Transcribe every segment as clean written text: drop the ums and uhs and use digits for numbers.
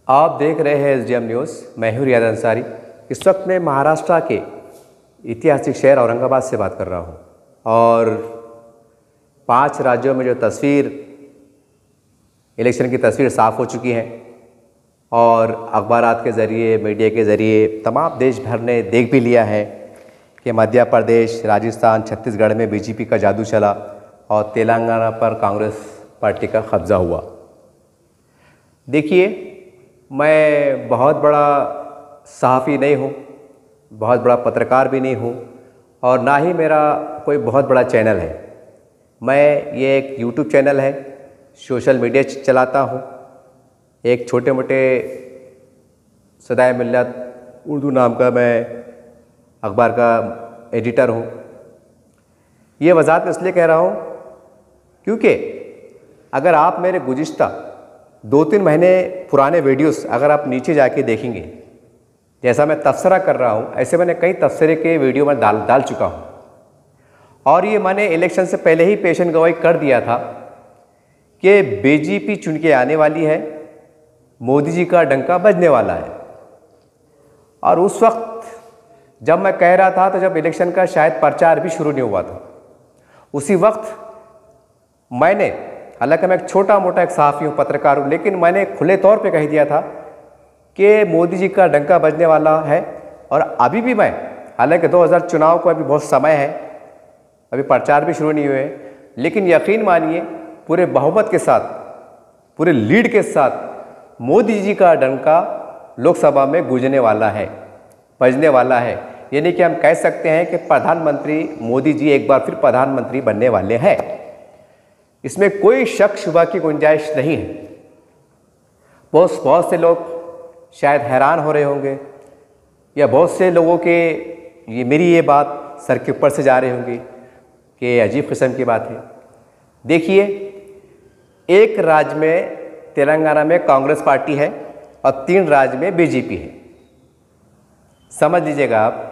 आप देख रहे हैं एसडीएम न्यूज़। मैं हूं रियाद अंसारी। इस वक्त मैं महाराष्ट्र के ऐतिहासिक शहर औरंगाबाद से बात कर रहा हूं और 5 राज्यों में जो तस्वीर इलेक्शन की तस्वीर साफ़ हो चुकी है और अखबारात के ज़रिए, मीडिया के ज़रिए तमाम देश भर ने देख भी लिया है कि मध्य प्रदेश, राजस्थान, छत्तीसगढ़ में बीजेपी का जादू चला और तेलंगाना पर कांग्रेस पार्टी का कब्ज़ा हुआ। देखिए, मैं बहुत बड़ा सहाफ़ी नहीं हूँ, बहुत बड़ा पत्रकार भी नहीं हूँ और ना ही मेरा कोई बहुत बड़ा चैनल है। ये एक यूट्यूब चैनल है, सोशल मीडिया चलाता हूँ, एक छोटे मोटे सदाए मिल्लत उर्दू नाम का मैं अखबार का एडिटर हूँ। ये वजाहत इसलिए कह रहा हूँ क्योंकि अगर आप मेरे गुज़िश्ता 2-3 महीने पुराने वीडियोस अगर आप नीचे जाके देखेंगे, जैसा मैं तबसरा कर रहा हूँ ऐसे मैंने कई तबसरे के वीडियो में डाल चुका हूँ और ये मैंने इलेक्शन से पहले ही पेशन गोई कर दिया था कि बीजेपी चुन के आने वाली है, मोदी जी का डंका बजने वाला है। और उस वक्त जब मैं कह रहा था तो जब इलेक्शन का शायद प्रचार भी शुरू नहीं हुआ था, उसी वक्त मैंने, हालांकि मैं एक छोटा मोटा एक सहाफ़ी हूँ, पत्रकार हूँ, लेकिन मैंने खुले तौर पे कह दिया था कि मोदी जी का डंका बजने वाला है। और अभी भी मैं, हालांकि 2000 चुनाव को अभी बहुत समय है, अभी प्रचार भी शुरू नहीं हुए, लेकिन यकीन मानिए पूरे बहुमत के साथ, पूरे लीड के साथ मोदी जी का डंका लोकसभा में गूंजने वाला है, बजने वाला है। यानी कि हम कह सकते हैं कि प्रधानमंत्री मोदी जी एक बार फिर प्रधानमंत्री बनने वाले हैं। इसमें कोई शक शुबा की गुंजाइश नहीं है। बहुत से लोग शायद हैरान हो रहे होंगे या बहुत से लोगों के मेरी ये बात सर के ऊपर से जा रहे होंगे कि अजीब किस्म की बात है। देखिए, एक राज्य में तेलंगाना में कांग्रेस पार्टी है और 3 राज्य में बीजेपी है। समझ लीजिएगा आप।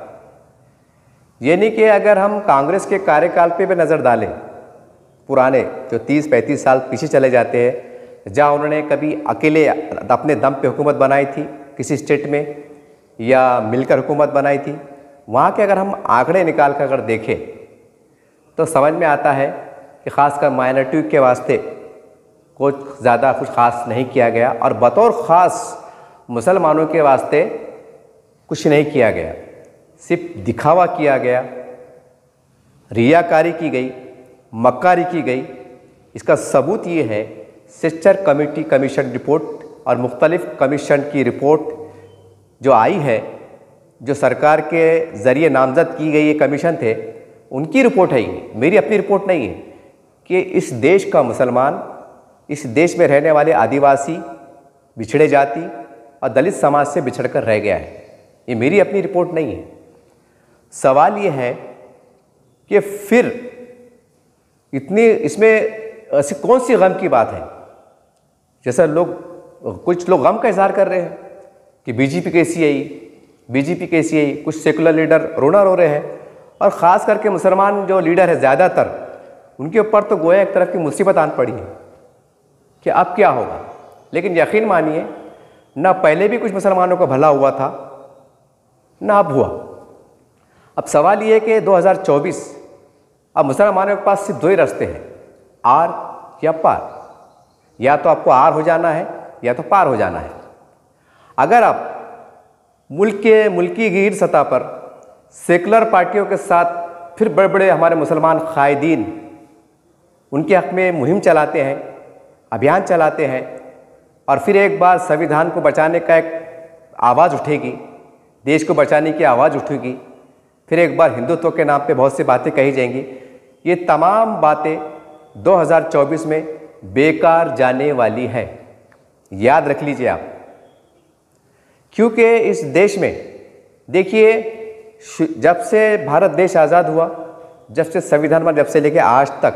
यानी कि अगर हम कांग्रेस के कार्यकाल पे भी नज़र डालें, पुराने जो 30-35 साल पीछे चले जाते हैं, जहाँ उन्होंने कभी अकेले अपने दम पे हुकूमत बनाई थी किसी स्टेट में या मिलकर हुकूमत बनाई थी, वहाँ के अगर हम आंकड़े निकाल कर अगर देखें तो समझ में आता है कि ख़ासकर माइनॉरिटी के वास्ते कुछ ज़्यादा कुछ ख़ास नहीं किया गया और बतौर ख़ास मुसलमानों के वास्ते कुछ नहीं किया गया, सिर्फ दिखावा किया गया, रियाकारी की गई, मक्कारी की गई। इसका सबूत ये है, सिस्टर कमेटी कमीशन रिपोर्ट और मुख्तलिफ कमीशन की रिपोर्ट जो आई है, जो सरकार के ज़रिए नामज़द की गई ये कमीशन थे, उनकी रिपोर्ट है ये, मेरी अपनी रिपोर्ट नहीं है, कि इस देश का मुसलमान, इस देश में रहने वाले आदिवासी, पिछड़े जाति और दलित समाज से बिछड़ कर रह गया है। ये मेरी अपनी रिपोर्ट नहीं है। सवाल ये है कि फिर इतनी इसमें ऐसी कौन सी गम की बात है, जैसा कुछ लोग गम का इजहार कर रहे हैं कि बीजेपी कैसी आई, बीजेपी कैसी आई। कुछ सेकुलर लीडर रोना रो रहे हैं और ख़ास करके मुसलमान जो लीडर है ज़्यादातर, उनके ऊपर तो गोया एक तरफ की मुसीबत आन पड़ी है कि अब क्या होगा। लेकिन यकीन मानिए, ना पहले भी कुछ मुसलमानों का भला हुआ था, ना अब हुआ। अब सवाल ये है कि 2024 अब मुसलमानों के पास सिर्फ 2 ही रास्ते हैं, आर या पार। या तो आपको आर हो जाना है या तो पार हो जाना है। अगर आप मुल्की गिर सतह पर सेकुलर पार्टियों के साथ फिर बड़े बड़े हमारे मुसलमान कायदीन उनके हक़ में मुहिम चलाते हैं, अभियान चलाते हैं और फिर एक बार संविधान को बचाने का एक आवाज़ उठेगी, देश को बचाने की आवाज़ उठेगी, फिर एक बार हिंदुत्व के नाम पे बहुत सी बातें कही जाएंगी। ये तमाम बातें 2024 में बेकार जाने वाली है, याद रख लीजिए आप। क्योंकि इस देश में देखिए, जब से भारत देश आज़ाद हुआ, जब से संविधान में, जब से लेके आज तक,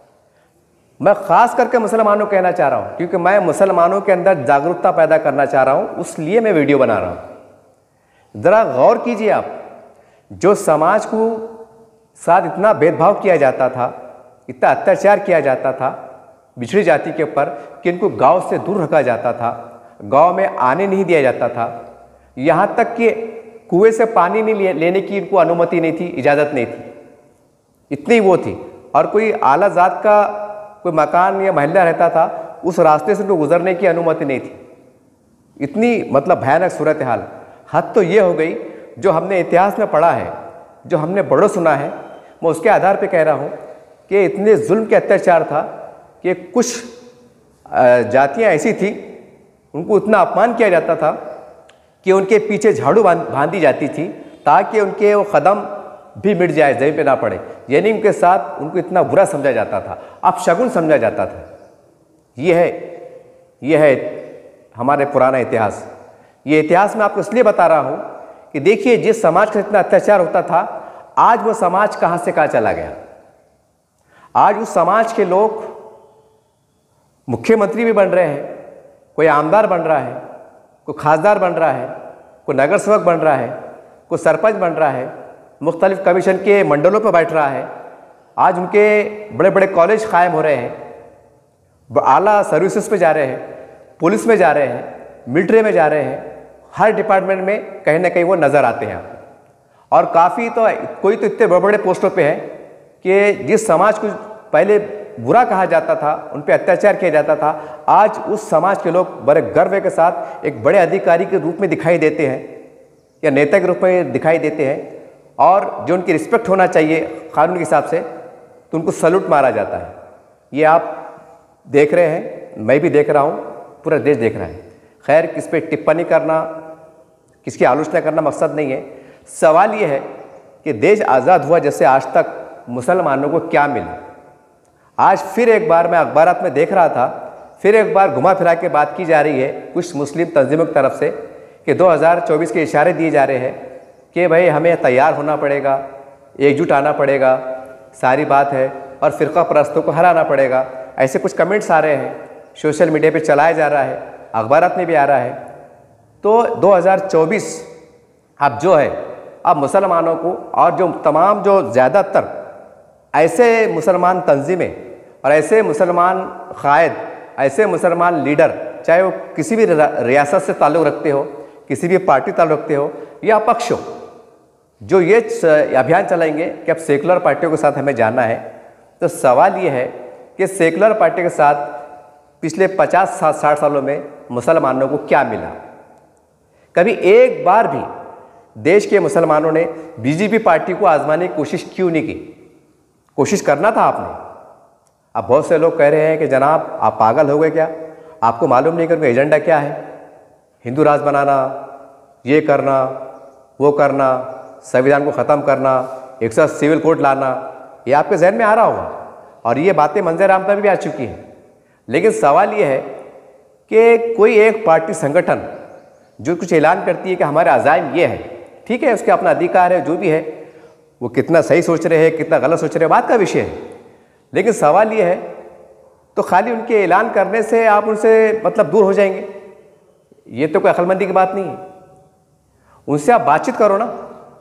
मैं ख़ास करके मुसलमानों को कहना चाह रहा हूँ, क्योंकि मैं मुसलमानों के अंदर जागरूकता पैदा करना चाह रहा हूँ, उसलिए मैं वीडियो बना रहा हूँ। ज़रा गौर कीजिए आप, जो समाज को साथ इतना भेदभाव किया जाता था, इतना अत्याचार किया जाता था बिछड़ी जाति के ऊपर कि इनको गांव से दूर रखा जाता था, गांव में आने नहीं दिया जाता था, यहाँ तक कि कुएं से पानी नहीं लेने की इनको अनुमति नहीं थी, इजाज़त नहीं थी, इतनी वो थी। और कोई आला जात का कोई मकान या महल्ला रहता था, उस रास्ते से उनको गुजरने की अनुमति नहीं थी। इतनी मतलब भयानक सूरत हाल। हद तो ये हो गई, जो हमने इतिहास में पढ़ा है, जो हमने बड़ों सुना है, मैं उसके आधार पे कह रहा हूँ कि इतने जुल्म के अत्याचार था कि कुछ जातियाँ ऐसी थी, उनको इतना अपमान किया जाता था कि उनके पीछे झाड़ू बांधी जाती थी ताकि उनके वो कदम भी मिट जाए, ज़मीन पे ना पड़े। यानी उनके साथ उनको इतना बुरा समझा जाता था, अपशगुन समझा जाता था। ये है हमारे पुराना इतिहास। ये इतिहास मैं आपको इसलिए बता रहा हूँ कि देखिए, जिस समाज का इतना अत्याचार होता था, आज वो समाज कहाँ से कहाँ चला गया। आज उस समाज के लोग मुख्यमंत्री भी बन रहे हैं, कोई आमदार बन रहा है, कोई खासदार बन रहा है, कोई नगर सेवक बन रहा है, कोई सरपंच बन रहा है, मुख्तलिफ कमीशन के मंडलों पर बैठ रहा है। आज उनके बड़े बड़े कॉलेज कायम हो रहे हैं, आला सर्विसेज पे जा रहे हैं, पुलिस में जा रहे हैं, मिलिट्री में जा रहे हैं, हर डिपार्टमेंट में कहीं ना कहीं वो नज़र आते हैं। और काफ़ी तो कोई तो इतने बड़े बड़े पोस्टों पे है कि जिस समाज को पहले बुरा कहा जाता था, उन पे अत्याचार किया जाता था, आज उस समाज के लोग बड़े गर्व के साथ एक बड़े अधिकारी के रूप में दिखाई देते हैं या नेता के रूप में दिखाई देते हैं। और जो उनकी रिस्पेक्ट होना चाहिए कानून के हिसाब से, तो उनको सल्यूट मारा जाता है। ये आप देख रहे हैं, मैं भी देख रहा हूँ, पूरा देश देख रहा है। खैर, किस पे टिप्पणी करना, किसकी आलोचना करना मकसद नहीं है। सवाल ये है कि देश आज़ाद हुआ जैसे आज तक मुसलमानों को क्या मिला। आज फिर एक बार मैं अखबारात में देख रहा था, फिर एक बार घुमा फिरा के बात की जा रही है कुछ मुस्लिम तंजीमों की तरफ से कि 2024 के इशारे दिए जा रहे हैं कि भाई हमें तैयार होना पड़ेगा, एकजुट आना पड़ेगा, सारी बात है, और फ़िरका परस्तों को हराना पड़ेगा। ऐसे कुछ कमेंट्स आ रहे हैं, सोशल मीडिया पे चलाया जा रहा है, अखबारात में भी आ रहा है। तो 2024 अब जो है, अब मुसलमानों को और जो तमाम जो ज़्यादातर ऐसे मुसलमान तंजीमें और ऐसे मुसलमान कायद, ऐसे मुसलमान लीडर, चाहे वो किसी भी रियासत से ताल्लुक़ रखते हो, किसी भी पार्टी ताल्लुक़ रखते हो या अपक्ष हो, जो ये अभियान चलाएंगे कि अब सेकुलर पार्टियों के साथ हमें जाना है। तो सवाल ये है कि सेकुलर पार्टी के साथ पिछले 50-60 सालों में मुसलमानों को क्या मिला। कभी एक बार भी देश के मुसलमानों ने बीजेपी पार्टी को आजमाने की कोशिश क्यों नहीं की? कोशिश करना था आपने। अब बहुत से लोग कह रहे हैं कि जनाब आप पागल हो गए क्या, आपको मालूम नहीं कि उनका एजेंडा क्या है, हिंदू राज बनाना, ये करना, वो करना, संविधान को ख़त्म करना, एक साथ सिविल कोड लाना, ये आपके जहन में आ रहा होगा और ये बातें मंजर आम पर भी आ चुकी हैं। लेकिन सवाल ये है कि कोई एक पार्टी संगठन जो कुछ ऐलान करती है कि हमारे अज़ाइम ये है, ठीक है, उसका अपना अधिकार है, जो भी है, वो कितना सही सोच रहे हैं, कितना गलत सोच रहे हैं, बात का विषय है। लेकिन सवाल ये है, तो खाली उनके ऐलान करने से आप उनसे मतलब दूर हो जाएंगे, ये तो कोई अक्लमंदी की बात नहीं है। उनसे आप बातचीत करो ना,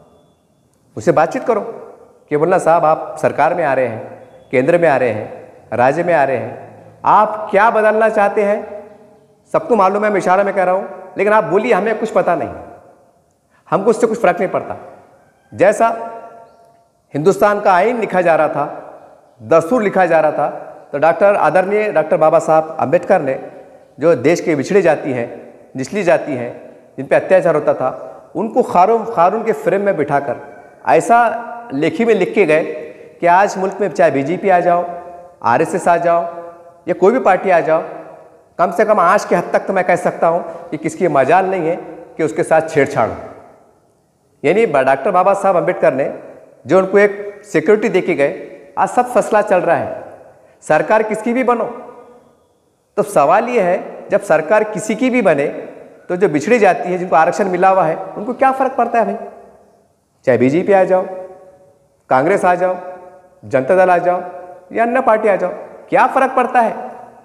उससे बातचीत करो कि बोलना साहब आप सरकार में आ रहे हैं, केंद्र में आ रहे हैं, राज्य में आ रहे हैं, आप क्या बदलना चाहते हैं, सबको मालूम है, मैं इशारा में कह रहा हूँ, लेकिन आप बोलिए हमें कुछ पता नहीं, हमको उससे कुछ फ़र्क नहीं पड़ता। जैसा हिंदुस्तान का आइन लिखा जा रहा था, दस्तूर लिखा जा रहा था, तो आदरणीय डॉक्टर बाबा साहब अम्बेडकर ने जो देश के पिछड़ी जाति हैं, निचली जाति हैं, जिन पे अत्याचार होता था, उनको कानून के फ्रेम में बिठाकर ऐसा लेखी में लिख के गए कि आज मुल्क में चाहे बीजेपी आ जाओ, आरएसएस आ जाओ या कोई भी पार्टी आ जाओ, कम से कम आज के हद तक तो मैं कह सकता हूँ कि किसकी मजाल नहीं है कि उसके साथ छेड़छाड़ हो। यानी डॉक्टर बाबा साहब अम्बेडकर ने जो उनको एक सिक्योरिटी दे के गए, आज सब फैसला चल रहा है। सरकार किसकी भी बनो, तो सवाल ये है जब सरकार किसी की भी बने तो जो बिछड़ी जाती है, जिनको आरक्षण मिला हुआ है, उनको क्या फ़र्क पड़ता है भाई? चाहे बीजेपी आ जाओ, कांग्रेस आ जाओ, जनता दल आ जाओ या अन्य पार्टी आ जाओ, क्या फ़र्क पड़ता है?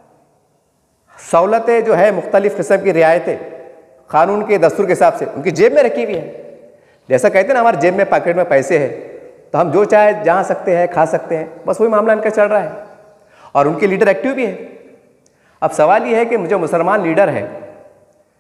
सहूलतें जो है, मुख्तलिफ़ किस्म की रियायतें कानून के दस्तूर के हिसाब से उनकी जेब में रखी हुई है। जैसा कहते हैं ना, हमारे जेब में पॉकेट में पैसे हैं तो हम जो चाहे जा सकते हैं, खा सकते हैं, बस वही मामला इनका चल रहा है और उनके लीडर एक्टिव भी है। अब सवाल ये है कि जो मुसलमान लीडर है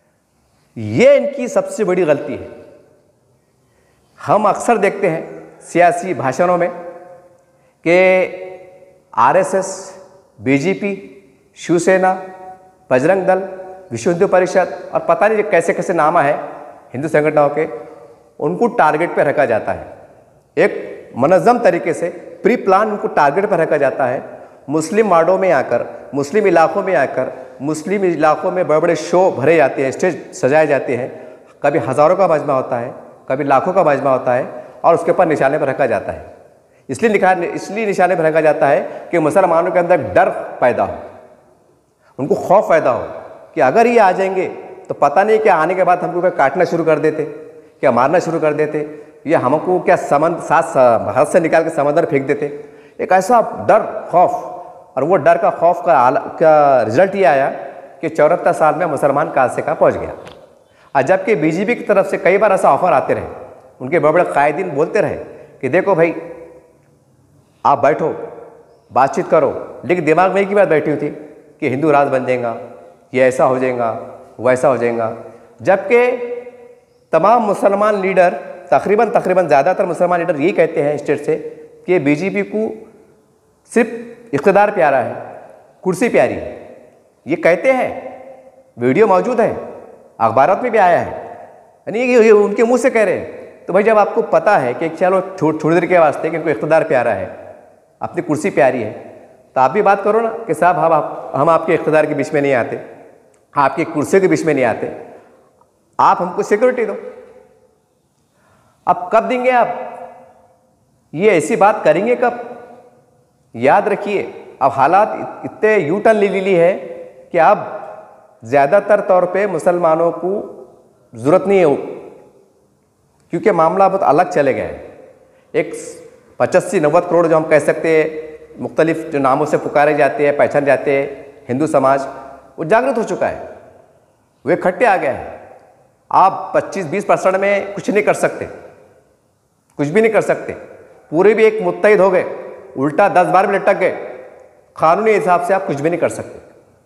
ये इनकी सबसे बड़ी गलती है। हम अक्सर देखते हैं सियासी भाषणों में कि आरएसएस, बीजेपी, शिवसेना, बजरंग दल, विश्व हिंदू परिषद और पता नहीं कैसे कैसे नाम है हिंदू संगठनों के, उनको टारगेट पर रखा जाता है। एक मनज़्ज़म तरीके से प्री प्लान उनको टारगेट पर रखा जाता है। मुस्लिम वार्डों में आकर, मुस्लिम इलाकों में आकर, मुस्लिम इलाकों में बड़े बड़े शो भरे जाते हैं, स्टेज सजाए जाते हैं। कभी हज़ारों का मजमा होता है, कभी लाखों का मजमा होता है और उसके ऊपर निशाने पर रखा जाता है। इसलिए निशाने पर रखा जाता है कि मुसलमानों के अंदर डर पैदा हो, उनको खौफ पैदा हो कि अगर ये आ जाएंगे तो पता नहीं क्या आने के बाद हमको क्या काटना शुरू कर देते, क्या मारना शुरू कर देते, या हमको क्या हाथ से निकाल के समंदर फेंक देते। एक ऐसा डर, खौफ, और वो डर का खौफ का रिजल्ट ये आया कि 74 साल में मुसलमान कहाँ से कहाँ पहुँच गया। और जबकि बीजेपी की तरफ से कई बार ऐसा ऑफर आते रहे, उनके बड़े बड़े कायदीन बोलते रहे कि देखो भाई आप बैठो, बातचीत करो, लेकिन दिमाग में एक ही बात बैठी हुई थी कि हिंदू राज बन जाएगा, ये ऐसा हो जाएगा, वैसा हो जाएगा। जबकि तमाम मुसलमान लीडर, तकरीबन ज़्यादातर मुसलमान लीडर यही कहते हैं स्टेट से कि बीजेपी को सिर्फ इक़्तिदार प्यारा है, कुर्सी प्यारी है। ये कहते हैं, वीडियो मौजूद है, अखबारात में भी आया है, यानी ये उनके मुंह से कह रहे हैं। तो भाई जब आपको पता है कि चलो थोड़ी देर के वास्ते कि इनको इक़्तिदार प्यारा है, अपनी कुर्सी प्यारी है, तो आप भी बात करो ना कि साहब हम आपके इक़्तिदार के बीच में नहीं आते, आपकी कुर्सी के बीच में नहीं आते, आप हमको सिक्योरिटी दो। अब कब देंगे आप? ये ऐसी बात करेंगे कब? याद रखिए, अब हालात इतने यू टर्न ले ली है कि अब ज़्यादातर तौर पे मुसलमानों को ज़रूरत नहीं है, क्योंकि मामला बहुत अलग चले गए हैं। एक 85-90 करोड़ जो हम कह सकते हैं, मुख्तलिफ जो नामों से पुकारे जाते हैं, पहचान जाते हैं हिंदू समाज, वो जागृत हो चुका है, वे इकट्ठे आ गए हैं। आप 25-20% में कुछ नहीं कर सकते, कुछ भी नहीं कर सकते। पूरे भी एक मुत्तहिद हो गए, उल्टा 10 बार भी लटक गए, कानूनी हिसाब से आप कुछ भी नहीं कर सकते।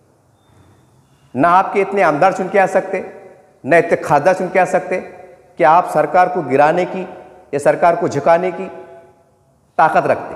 ना आपके इतने आमदार चुन के आ सकते, न इतने खासदार चुन के आ सकते कि आप सरकार को गिराने की या सरकार को झुकाने की ताकत रखते।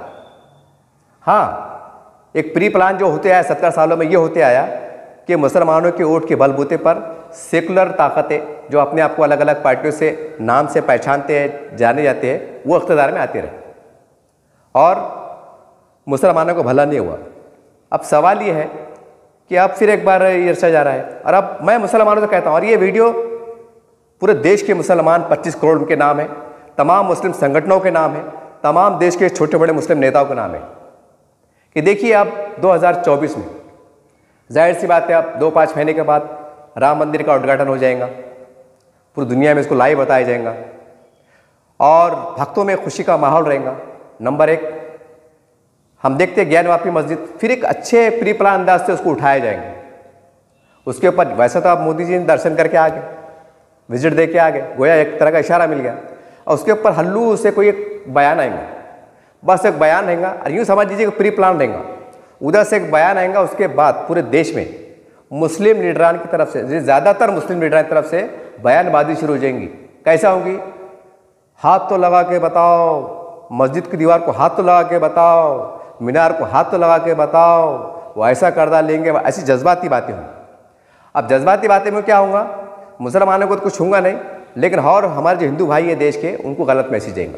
हाँ, एक प्री प्लान जो होते आया 17 सालों में, ये होते आया कि मुसलमानों के वोट के बलबूते पर सेकुलर ताकतें जो अपने आप को अलग अलग पार्टियों से नाम से पहचानते हैं, जाने जाते हैं, वो इक़्तिदार में आते रहे और मुसलमानों को भला नहीं हुआ। अब सवाल ये है कि अब फिर एक बार ये रचा जा रहा है। और अब मैं मुसलमानों से कहता हूँ, और ये वीडियो पूरे देश के मुसलमान 25 करोड़ के नाम है, तमाम मुस्लिम संगठनों के नाम है, तमाम देश के छोटे बड़े मुस्लिम नेताओं के नाम है कि देखिए अब 2024 में जाहिर सी बात है, अब 2-5 महीने के बाद राम मंदिर का उद्घाटन हो जाएगा, पूरी दुनिया में इसको लाइव बताया जाएगा और भक्तों में खुशी का माहौल रहेगा। नंबर 1, हम देखते हैं ज्ञानवापी मस्जिद फिर एक अच्छे प्री प्लान अंदाज से उसको उठाए जाएंगे। उसके ऊपर वैसे तो आप मोदी जी ने दर्शन करके आ गए, विजिट दे के आ गए, गोया एक तरह का इशारा मिल गया, और उसके ऊपर हल्लू से कोई एक बयान आएगा, बस एक बयान रहेगा, और यूँ समझ लीजिए कि प्री प्लान रहेगा। उधर से एक बयान आएगा, उसके बाद पूरे देश में मुस्लिम लीडरान की तरफ से, ज़्यादातर मुस्लिम लीडरान की तरफ से बयानबाजी शुरू हो जाएंगी। कैसा होगी? हाथ तो लगा के बताओ, मस्जिद की दीवार को हाथ तो लगा के बताओ, मीनार को हाथ तो लगा के बताओ, वो ऐसा कर्जा लेंगे, ऐसी जज्बाती बातें होंगी। अब जज्बाती बातें में क्या होगा? मुसलमानों को तो कुछ होगा नहीं, लेकिन और हमारे जो हिंदू भाई है देश के, उनको गलत मैसेज देंगे,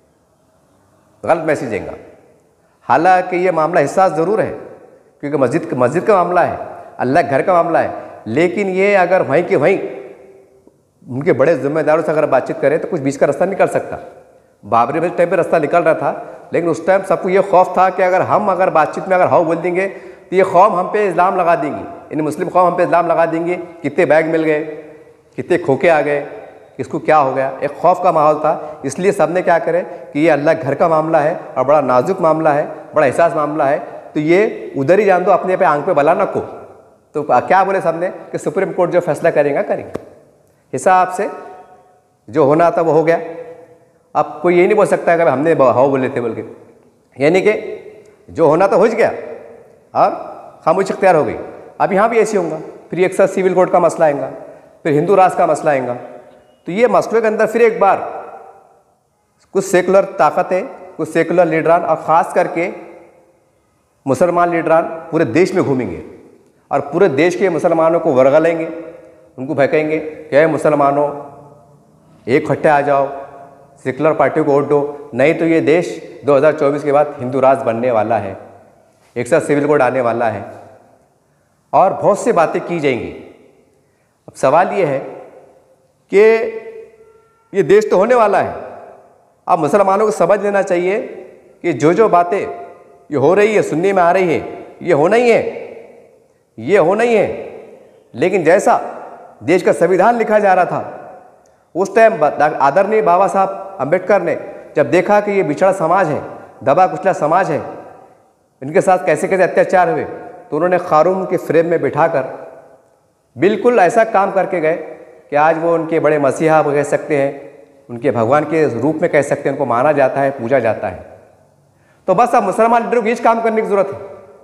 गलत मैसेज देंगे। हालांकि ये मामला हिस्सा ज़रूर है, क्योंकि मस्जिद का मामला है, अल्लाह घर का मामला है, लेकिन ये अगर वहीं के वहीं उनके बड़े जिम्मेदारों से अगर बातचीत करें तो कुछ बीच का रास्ता निकल सकता। बाबरी मस्जिद टाइम पे रास्ता निकल रहा था, लेकिन उस टाइम सबको ये खौफ था कि अगर बातचीत में अगर हाउ बोल देंगे तो ये कौम हम पे इल्ज़ाम लगा देंगी, इन मुस्लिम कौम हम पे इल्ज़ाम लगा देंगी, कितने बैग मिल गए, कितने खोखे आ गए, किसको क्या हो गया। एक खौफ का माहौल था, इसलिए सब ने क्या करे कि ये अल्लाह घर का मामला है और बड़ा नाजुक मामला है, बड़ा एहसास मामला है, तो ये उधर ही जान दो, अपने पे आंख पे बला न को। तो क्या बोले सबने कि सुप्रीम कोर्ट जो फैसला करेगा करेंगे, हिसाब से जो होना था वो हो गया। अब कोई ये नहीं बोल सकता कि हमने हाउ बोले थे बोल के, यानी कि जो होना था हो गया और खामोशी इख्तियार हो गई। अब यहाँ भी ऐसे होगा, फिर एक साथ सिविल कोर्ट का मसला आएगा, फिर हिंदू राष्ट्र का मसला आएगा। तो ये मसले के अंदर फिर एक बार कुछ सेकुलर ताकतें, कुछ सेकुलर लीडरान और ख़ास करके मुसलमान लीडरान पूरे देश में घूमेंगे और पूरे देश के मुसलमानों को वर्गलेंगे, उनको भड़केंगे कि हे मुसलमानों, एक इकट्ठे आ जाओ, सेकुलर पार्टियों को वोट दो, नहीं तो ये देश 2024 के बाद हिंदू राष्ट्र बनने वाला है, एक साथ सिविल कोड आने वाला है और बहुत सी बातें की जाएंगी। अब सवाल ये है कि ये देश तो होने वाला है, अब मुसलमानों को समझ लेना चाहिए कि जो बातें ये हो रही है, सुनने में आ रही है, ये होना ही है, ये होना ही है। लेकिन जैसा देश का संविधान लिखा जा रहा था उस टाइम आदरणीय बाबा साहब अम्बेडकर ने जब देखा कि ये बिछड़ा समाज है, दबा कुचला समाज है, इनके साथ कैसे कैसे अत्याचार हुए, तो उन्होंने कानून के फ्रेम में बिठाकर बिल्कुल ऐसा काम करके गए कि आज वो उनके बड़े मसीहा कह सकते हैं, उनके भगवान के रूप में कह सकते हैं, उनको माना जाता है, पूजा जाता है। तो बस अब मुसलमान लीडरों को ये काम करने की ज़रूरत है।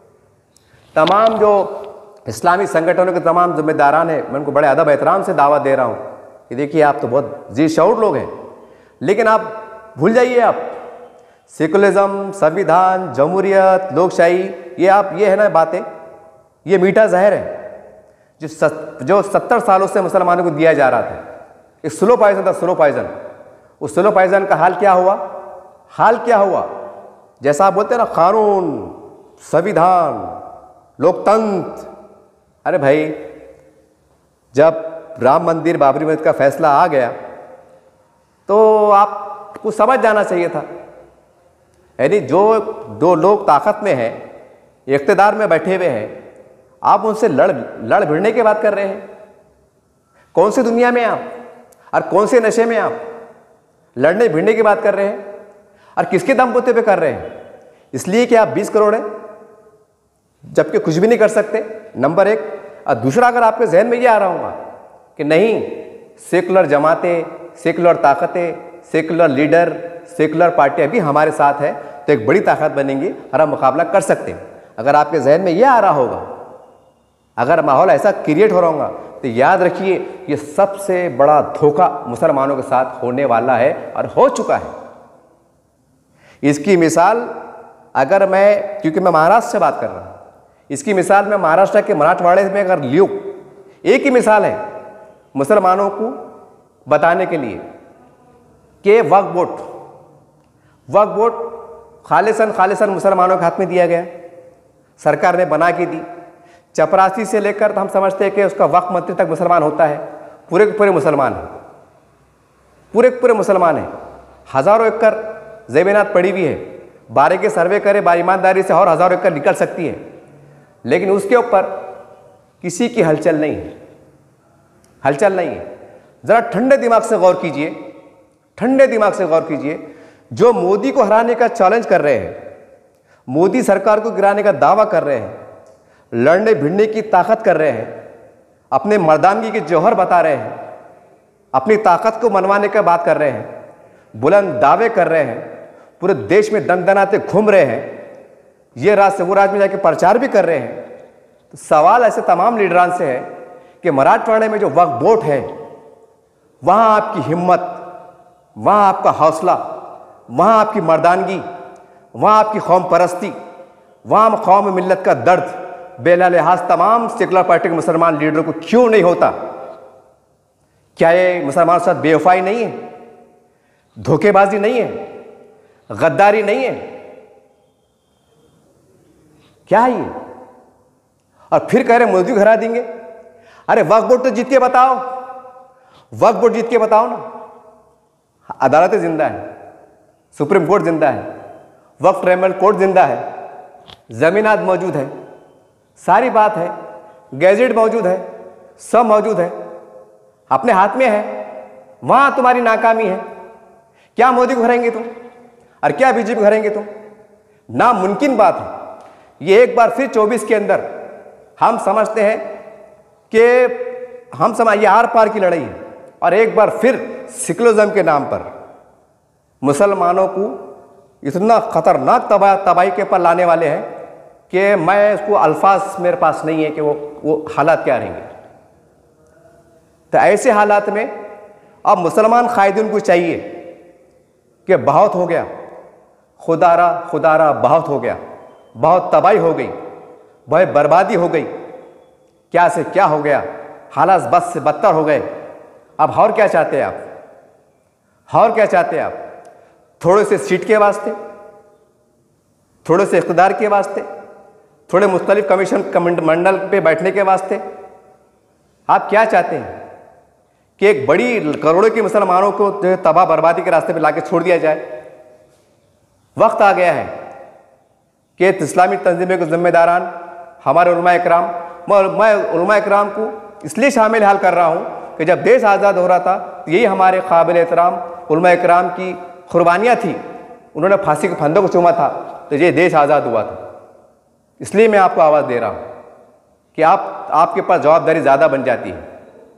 तमाम जो इस्लामी संगठनों के तमाम जिम्मेदारान हैं, मैं उनको बड़े अदब एहतराम से दावा दे रहा हूँ कि देखिए आप तो बहुत जी शऊर लोग हैं, लेकिन आप भूल जाइए, आप सेकुलरिज्म, संविधान, जमहूरियत, लोकशाही, ये है ना बातें, ये मीठा जहर है जो 70 सालों से मुसलमानों को दिया जा रहा था। एक स्लो पॉइजन था, स्लो पॉइजन। उस स्लो पॉइजन का हाल क्या हुआ? हाल क्या हुआ? जैसा आप बोलते हैं ना, कानून, संविधान, लोकतंत्र। अरे भाई, जब राम मंदिर, बाबरी मस्जिद का फैसला आ गया तो आपको समझ जाना चाहिए था। यानी जो लोग ताकत में हैं, इक़्तिदार में बैठे हुए हैं, आप उनसे लड़ भिड़ने की बात कर रहे हैं। कौन सी दुनिया में आप और कौन से नशे में आप लड़ने भिड़ने की बात कर रहे हैं? और किसके दमबूते पे कर रहे हैं? इसलिए कि आप 20 करोड़ हैं, जबकि कुछ भी नहीं कर सकते, नंबर एक। और दूसरा, अगर आपके जहन में ये आ रहा होगा कि नहीं, सेकुलर जमातें, सेकुलर ताकतें, सेकुलर लीडर, सेकुलर पार्टियां भी हमारे साथ है तो एक बड़ी ताकत बनेंगी और हम मुकाबला कर सकते हैं। अगर आपके जहन में ये आ रहा होगा, अगर माहौल ऐसा क्रिएट हो रहा होगा, तो याद रखिए ये सबसे बड़ा धोखा मुसलमानों के साथ होने वाला है और हो चुका है। इसकी मिसाल अगर मैं, क्योंकि मैं महाराष्ट्र से बात कर रहा हूँ, इसकी मिसाल मैं महाराष्ट्र के मराठवाड़े में अगर लियूँ, एक ही मिसाल है मुसलमानों को बताने के लिए कि वक्फ बोर्ड खालिसन मुसलमानों के हाथ में दिया गया, सरकार ने बना के दी। चपरासी से लेकर हम समझते हैं कि उसका वक्फ मंत्री तक मुसलमान होता है, पूरे के पूरे मुसलमान हैं, पूरे के पूरे मुसलमान हैं। हज़ारों एकड़ ज़मीनात पड़ी हुई है, बारे के सर्वे करे बा ईमानदारी से और हज़ारों एकड़ निकल सकती है, लेकिन उसके ऊपर किसी की हलचल नहीं है, हलचल नहीं है। ज़रा ठंडे दिमाग से गौर कीजिए, ठंडे दिमाग से गौर कीजिए। जो मोदी को हराने का चैलेंज कर रहे हैं, मोदी सरकार को गिराने का दावा कर रहे हैं, लड़ने भिड़ने की ताकत कर रहे हैं, अपने मर्दानगी के जौहर बता रहे हैं, अपनी ताकत को मनवाने का बात कर रहे हैं, बुलंद दावे कर रहे हैं, पूरे देश में दनदनाते घूम रहे हैं, ये राज से वो राज में जाके प्रचार भी कर रहे हैं। तो सवाल ऐसे तमाम लीडरान से है कि मराठवाड़े में जो वक्फ बोर्ड है, वहाँ आपकी हिम्मत, वहाँ आपका हौसला, वहाँ आपकी मर्दानगी, वहाँ आपकी कौम परस्ती, वहाँ कौम मिल्लत का दर्द बेलिहाज तमाम सेकुलर पार्टी के मुसलमान लीडरों को क्यों नहीं होता? क्या ये मुसलमानों के साथ बेवफाई नहीं है, धोखेबाजी नहीं है, गद्दारी नहीं है? क्या है ये? और फिर कह रहे मोदी को हरा देंगे। अरे वक्फ बोर्ड तो जीत के बताओ, वक्फ बोर्ड जीत के बताओ ना। अदालतें जिंदा है, सुप्रीम कोर्ट जिंदा है, वक्फ ट्राइब्यूनल कोर्ट जिंदा है, जमीनात मौजूद है, सारी बात है, गैजेट मौजूद है, सब मौजूद है, अपने हाथ में है। वहां तुम्हारी नाकामी है। क्या मोदी को हराएंगे तुम और क्या बीजेपी को हराएंगे तुम? नामुमकिन बात है। ये एक बार फिर 24 के अंदर हम समझते हैं कि ये आर पार की लड़ाई है और एक बार फिर सेकुलरिज्म के नाम पर मुसलमानों को इतना खतरनाक तबाही के पर लाने वाले हैं कि मैं उसको अल्फाज मेरे पास नहीं है कि वो हालात क्या रहेंगे। तो ऐसे हालात में अब मुसलमान कायदीन को चाहिए कि बहुत हो गया, खुदारा बहुत हो गया, बहुत तबाही हो गई, बहुत बर्बादी हो गई, क्या से क्या हो गया, हालात बद से बदतर हो गए। अब और क्या चाहते हैं आप? और क्या चाहते हैं आप? थोड़े से सीट के वास्ते, थोड़े से इख्तिदार के वास्ते, थोड़े मुख्तलिफ कमीशन मंडल पे बैठने के वास्ते आप क्या चाहते हैं कि एक बड़ी करोड़ों के मुसलमानों को जो तबाह बर्बादी के रास्ते पे लाके छोड़ दिया जाए? वक्त आ गया है कि इस्लामी तंजीमों के जिम्मेदारान हमारे उलमा इकराम, मैं उलमा इकराम को इसलिए शामिल हाल कर रहा हूँ कि जब देश आज़ाद हो रहा था तो यही हमारे काबिल एहतराम उलमा इकराम की कुर्बानियाँ थी। उन्होंने फांसी के फंदों को चूमा था तो ये देश आज़ाद हुआ था। इसलिए मैं आपको आवाज़ दे रहा हूँ कि आपके पास जवाबदारी ज़्यादा बन जाती है।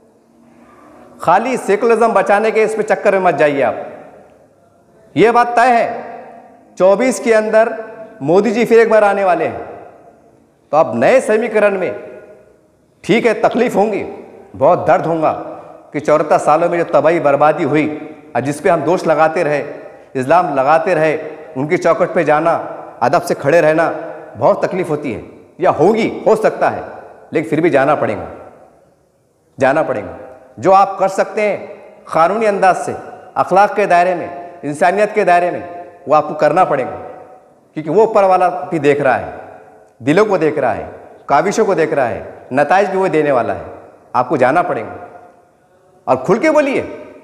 खाली सेकुलरिज्म बचाने के इस पे चक्कर में मत जाइए आप। ये बात तय है 24 के अंदर मोदी जी फिर एक बार आने वाले हैं, तो अब नए समीकरण में ठीक है तकलीफ होंगी, बहुत दर्द होगा कि 74 सालों में जो तबाही बर्बादी हुई और जिस पे हम दोष लगाते रहे, इल्ज़ाम लगाते रहे, उनकी चौखट पे जाना, अदब से खड़े रहना, बहुत तकलीफ होती है या होगी, हो सकता है, लेकिन फिर भी जाना पड़ेगा, जाना पड़ेगा। जो आप कर सकते हैं क़ानूनी अंदाज से, अखलाक के दायरे में, इंसानियत के दायरे में, वो आपको करना पड़ेगा, क्योंकि वो ऊपर वाला भी देख रहा है, दिलों को देख रहा है, काविशों को देख रहा है, नताइज भी वो देने वाला है। आपको जाना पड़ेगा और खुल के बोलिए,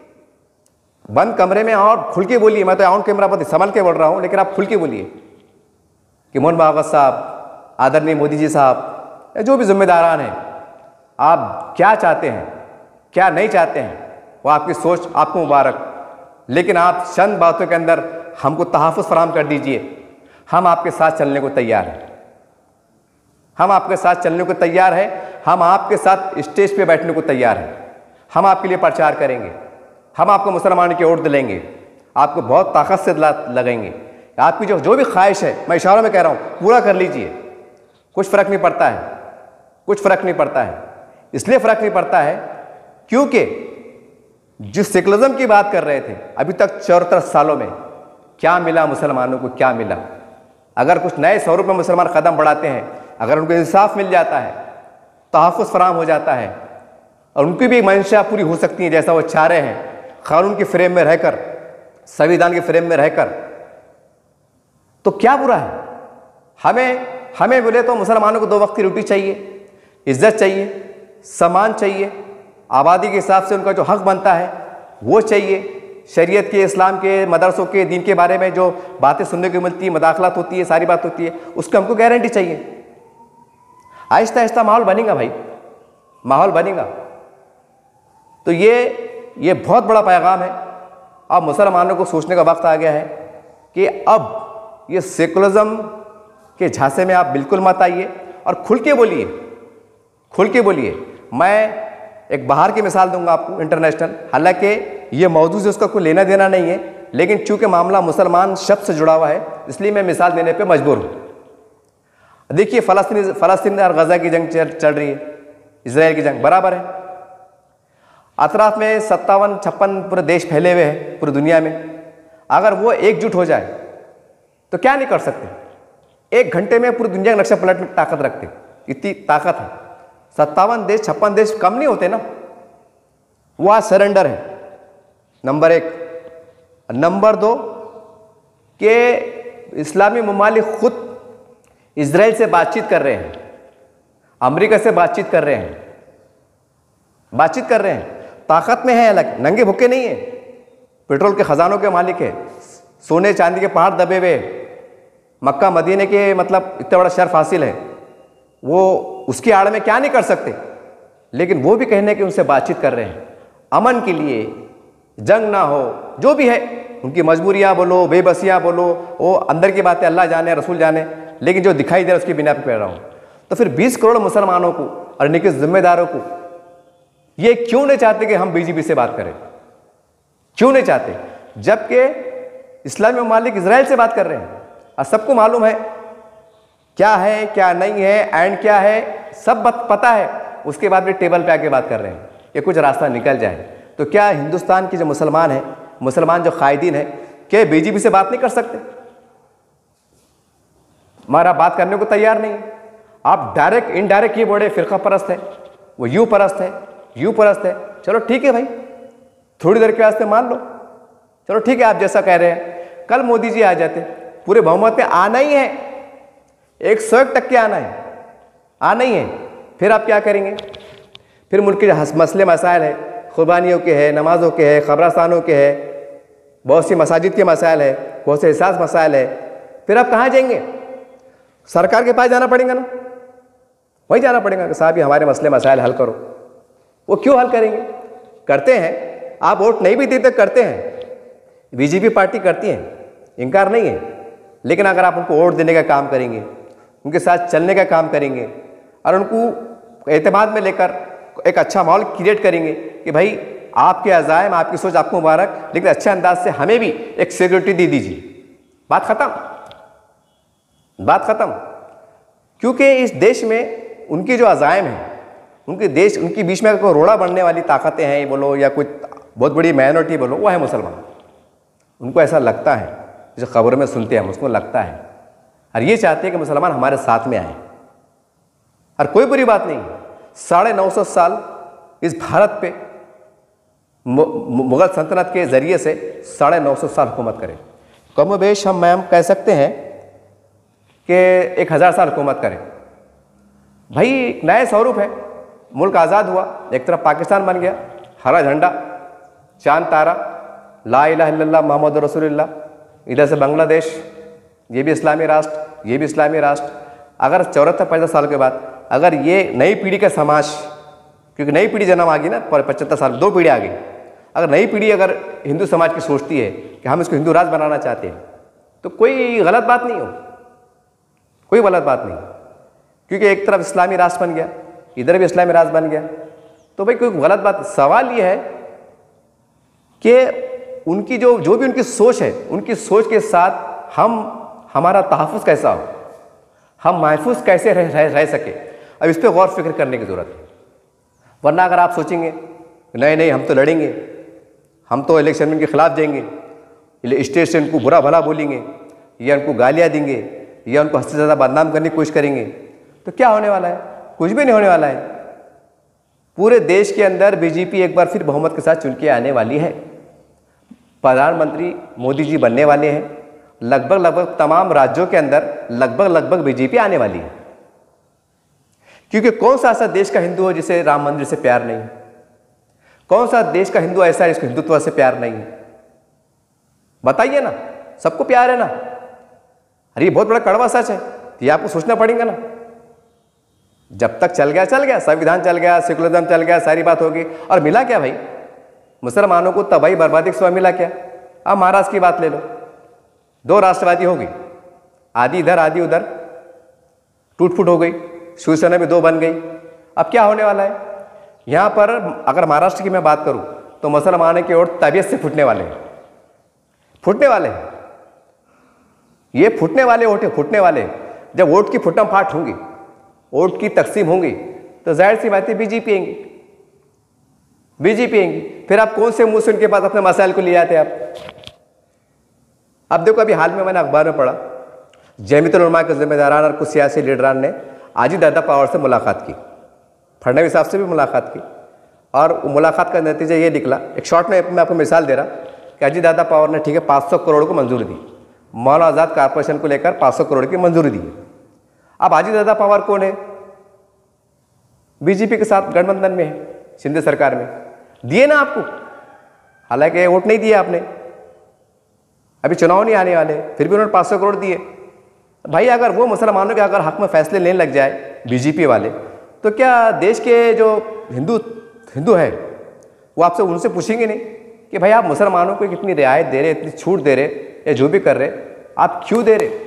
बंद कमरे में और खुल के बोलिए। मैं तो ऑन कैमरा पर संभल के बोल रहा हूँ, लेकिन आप खुल के बोलिए कि मोहन भागवत साहब, आदरणीय मोदी जी साहब, या जो भी जिम्मेदारान हैं, आप क्या चाहते हैं, क्या नहीं चाहते हैं, वो आपकी सोच, आपको मुबारक। लेकिन आप चंद बातों के अंदर हमको तहफ़्फ़ुज़ फराहम कर दीजिए। हम आपके साथ चलने को तैयार हैं, हम आपके साथ चलने को तैयार हैं, हम आपके साथ स्टेज पे बैठने को तैयार हैं, हम आपके लिए प्रचार करेंगे, हम आपको मुसलमानों की ओट दिलाएंगे, आपको बहुत ताकत से लगेंगे। आपकी जो भी ख्वाहिश है, मैं इशारों में कह रहा हूँ, पूरा कर लीजिए। कुछ फ़र्क नहीं पड़ता है, कुछ फ़र्क नहीं पड़ता है। इसलिए फ़र्क नहीं पड़ता है क्योंकि जिस सेकुलरिज्म की बात कर रहे थे, अभी तक 74 सालों में क्या मिला मुसलमानों को, क्या मिला? अगर कुछ नए स्वरूप में मुसलमान कदम बढ़ाते हैं, अगर उनको इंसाफ मिल जाता है, तहफ़्फ़ुज़ फराहम हो जाता है और उनकी भी मंशा पूरी हो सकती है जैसा वो चाह रहे हैं, कानून के फ्रेम में रहकर, संविधान के फ्रेम में रहकर, तो क्या बुरा है? हमें बोले तो मुसलमानों को 2 वक्त की रोटी चाहिए, इज्जत चाहिए, सम्मान चाहिए, आबादी के हिसाब से उनका जो हक बनता है वो चाहिए। शरीयत के, इस्लाम के, मदरसों के, दीन के बारे में जो बातें सुनने को मिलती है, मदाखलात होती है, सारी बात होती है, उसको हमको गारंटी चाहिए। आहिस्ता आहिस्ता माहौल बनेगा भाई, माहौल बनेगा। तो ये बहुत बड़ा पैगाम है। अब मुसलमानों को सोचने का वक्त आ गया है कि अब ये सेकुलरिज्म के झांसे में आप बिल्कुल मत आइए और खुल के बोलिए, खुल के बोलिए। मैं एक बाहर की मिसाल दूंगा आपको, इंटरनेशनल, हालांकि ये मौजूद है, उसका कोई लेना देना नहीं है, लेकिन चूंकि मामला मुसलमान शब्द से जुड़ा हुआ है इसलिए मैं मिसाल देने पे मजबूर हूँ। देखिए फ़लस्तीन और गज़ा की जंग चल रही है, इजराइल की जंग, बराबर है। अतराफ में 57-56 पूरे देश फैले हुए हैं पूरी दुनिया में। अगर वो एकजुट हो जाए तो क्या नहीं कर सकते? 1 घंटे में पूरी दुनिया का नक्शा पलटने की ताकत रखते, इतनी ताकत है। 57 देश, 56 देश कम नहीं होते ना। वो आज सरेंडर है, नंबर 1। नंबर 2 कि इस्लामी ममालिक खुद इजराइल से बातचीत कर रहे हैं, अमेरिका से बातचीत कर रहे हैं, ताकत में है, अलग नंगे भूखे नहीं है, पेट्रोल के खजानों के मालिक है, सोने चांदी के पहाड़ दबे हुए, मक्का मदीने के मतलब इतना बड़ा शर्फ हासिल है। वो उसकी आड़ में क्या नहीं कर सकते, लेकिन वो भी कहने कि उनसे बातचीत कर रहे हैं अमन के लिए, जंग ना हो, जो भी है उनकी मजबूरियां बोलो, बेबसियां बोलो, वो अंदर की बातें अल्लाह जाने, रसूल जाने, लेकिन जो दिखाई दे रहा है उसकी बिना पर कह रहा हूँ। तो फिर 20 करोड़ मुसलमानों को और इनके जिम्मेदारों को ये क्यों नहीं चाहते कि हम बीजेपी से बात करें? क्यों नहीं चाहते? जबकि इस्लामी ममालिक इजराइल से बात कर रहे हैं और सबको मालूम है क्या है, क्या नहीं है, एंड क्या है, सब पता है। उसके बाद भी टेबल पे आके बात कर रहे हैं। ये कुछ रास्ता निकल जाए। तो क्या हिंदुस्तान के जो मुसलमान हैं, मुसलमान जो कायदीन हैं, क्या बीजेपी से बात नहीं कर सकते? हमारा बात करने को तैयार नहीं। आप डायरेक्ट इनडायरेक्ट ये बोले फिरका परस्त है, वो यू परस्त है, यू परस्त है। चलो ठीक है भाई, थोड़ी देर के वास्ते मान लो, चलो ठीक है आप जैसा कह रहे हैं। कल मोदी जी आ जाते, पूरे बहुमत में आना ही है, 101% आना ही है। फिर आप क्या करेंगे? फिर मुल्क के मसले मसाइल है, कुर्बानियों के है, नमाजों के है, खबरस्तानों के है, बहुत सी मसाजिद के मसाइल है, बहुत से एहसास मसाइल है। फिर आप कहाँ जाएंगे? सरकार के पास जाना पड़ेगा ना, वहीं जाना पड़ेगा कि साहब ये हमारे मसले मसाइल हल करो। वो क्यों हल करेंगे? करते हैं, आप वोट नहीं भी देते करते हैं, बीजेपी पार्टी करती है, इनकार नहीं है। लेकिन अगर आप उनको वोट देने का काम करेंगे, उनके साथ चलने का काम करेंगे और उनको एतमाद में लेकर एक अच्छा माहौल क्रिएट करेंगे कि भाई आपके अज़ाइम, आपकी सोच आपको मुबारक, लेकिन अच्छे अंदाज से हमें भी एक सिक्योरिटी दे दीजिए, बात ख़त्म, बात ख़त्म। क्योंकि इस देश में उनकी जो अज़ाइम है, उनके बीच में कोई रोड़ा बनने वाली ताकतें हैं बोलो या कोई बहुत बड़ी माइनॉरिटी बोलो, वो है मुसलमान। उनको ऐसा लगता है, जो खबरों में सुनते हैं हम, उसको लगता है और ये चाहते हैं कि मुसलमान हमारे साथ में आए। और कोई बुरी बात नहीं, 950 साल इस भारत पे मुग़ल सल्तनत के ज़रिए से 950 साल हुकूमत करें। कम बेश हम मैम कह सकते हैं कि 1000 साल हुकूमत करें। भाई एक नया स्वरूप है, मुल्क आज़ाद हुआ, एक तरफ पाकिस्तान बन गया, हरा झंडा, चांद तारा, ला इलाहा इल्लल्लाह मोहम्मद रसूलुल्लाह, इधर से बांग्लादेश, ये भी इस्लामी राष्ट्र, ये भी इस्लामी राष्ट्र। अगर 74-50 साल के बाद अगर ये नई पीढ़ी का समाज, क्योंकि नई पीढ़ी जन्म आ गई ना, 75 साल 2 पीढ़ी आ गई, अगर नई पीढ़ी अगर हिंदू समाज की सोचती है कि हम इसको हिंदू राज बनाना चाहते हैं, तो कोई गलत बात नहीं हो, कोई गलत बात नहीं। क्योंकि एक तरफ इस्लामी राष्ट्र बन गया, इधर भी इस्लामी राष्ट्र बन गया, तो भाई कोई गलत बात। सवाल ये है कि उनकी जो भी उनकी सोच है, उनकी सोच के साथ हमारा तहफ़्फ़ुज़ कैसा हो, हम महफूज कैसे रह सके, अब इस पर गौर फिक्र करने की ज़रूरत है। वरना अगर आप सोचेंगे नहीं हम तो लड़ेंगे, हम तो इलेक्शन के खिलाफ जाएंगे, स्टेज से उनको बुरा भला बोलेंगे या उनको गालियाँ देंगे या उनको हद से ज़्यादा बदनाम करने की कोशिश करेंगे, तो क्या होने वाला है? कुछ भी नहीं होने वाला है। पूरे देश के अंदर बीजेपी एक बार फिर बहुमत के साथ चुन के आने वाली है, प्रधानमंत्री मोदी जी बनने वाले हैं, लगभग तमाम राज्यों के अंदर लगभग बीजेपी आने वाली है। क्योंकि कौन सा ऐसा देश का हिंदू हो जिसे राम मंदिर से प्यार नहीं है? कौन सा देश का हिंदू ऐसा है जिसको हिंदुत्व से प्यार नहीं है? बताइए ना, सबको प्यार है ना। अरे ये बहुत बड़ा कड़वा सच है, तो ये आपको सोचना पड़ेगा ना। जब तक चल गया, संविधान चल गया, सेकुलरिज्म चल गया, सारी बात होगी, और मिला क्या भाई? मुसलमानों को तबाही बर्बादी के सिवा मिला क्या? अब महाराष्ट्र की बात ले लो, 2 राष्ट्रवादी हो गई, आधी इधर आधी उधर, टूट फूट हो गई, शिवसेना में 2 बन गई। अब क्या होने वाला है यहाँ पर? अगर महाराष्ट्र की मैं बात करूँ तो मुसलमानों के वोट तबीयत से फूटने वाले हैं, फूटने वाले हैं। ये फूटने वाले वोट है, फूटने वाले। जब वोट की फुटम फाट होंगी, वोट की तकसीम होंगी, तो जाहिर सी बात है बीजेपी आएंगी, बीजेपी आएंगी। फिर आप कौन से मुंह से उनके पास अपने मसाइल को ले जाते हैं आप? अब देखो, अभी हाल में मैंने अखबार में पढ़ा, जमीयतुल उलमा के जिम्मेदारान और कुछ सियासी लीडरान ने अजीत दादा पवार से मुलाकात की, फडणवीस साहब से भी मुलाकात की, और मुलाकात का नतीजा ये निकला। एक शॉर्ट में मैं आपको मिसाल दे रहा कि अजीत दादा पवार ने ठीक है 500 करोड़ को मंजूरी दी, मौलाना आज़ाद कॉरपोरेशन को लेकर 500 करोड़ की मंजूरी दी। अब अजीत दादा पवार कौन है? बीजेपी के साथ गठबंधन में है, शिंदे सरकार में। दिए ना आपको, हालांकि वोट नहीं दिए आपने, अभी चुनाव नहीं आने वाले, फिर भी उन्होंने 500 करोड़ दिए। भाई अगर वो मुसलमानों के अगर हक में फैसले लेने लग जाए बीजेपी वाले, तो क्या देश के जो हिंदू है वो आपसे उनसे पूछेंगे नहीं कि भाई आप मुसलमानों को कितनी रियायत दे रहे, इतनी छूट दे रहे, या जो भी कर रहे, आप क्यों दे रहे?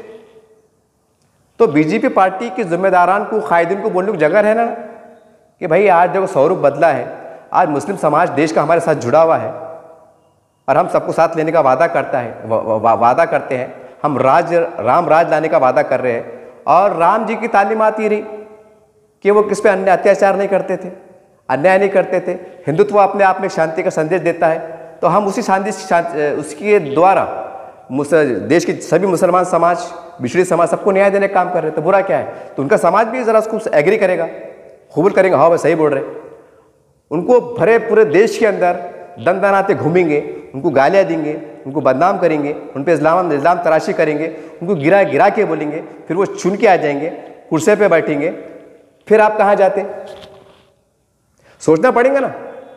तो बीजेपी पार्टी के जिम्मेदारान को, कायदीन को बोलने की जगह है ना कि भाई आज देखो स्वरूप बदला है, आज मुस्लिम समाज देश का हमारे साथ जुड़ा हुआ है और हम सबको साथ लेने का वादा वादा करते हैं। हम राम राज लाने का वादा कर रहे हैं, और राम जी की तालीमात ये रही कि वो किस पे अन्य अत्याचार नहीं करते थे। अन्याय नहीं करते थे। हिंदुत्व अपने आप में शांति का संदेश देता है, तो हम उसी उसके द्वारा देश के सभी मुसलमान समाज, बिछड़े समाज, सबको न्याय देने का काम कर रहे हैं। तो बुरा क्या है? तो उनका समाज भी ज़रा उसको एग्री करेगा, कबूल करेंगे, हाँ भाई सही बोल रहे। उनको भरे पूरे देश के अंदर दंदनाते घूमेंगे, उनको गालियाँ देंगे, उनको बदनाम करेंगे, उन पर इल्ज़ाम तराशी करेंगे, उनको गिरा के बोलेंगे, फिर वो चुन के आ जाएंगे, कुर्सी पे बैठेंगे, फिर आप कहाँ जाते? सोचना पड़ेगा ना,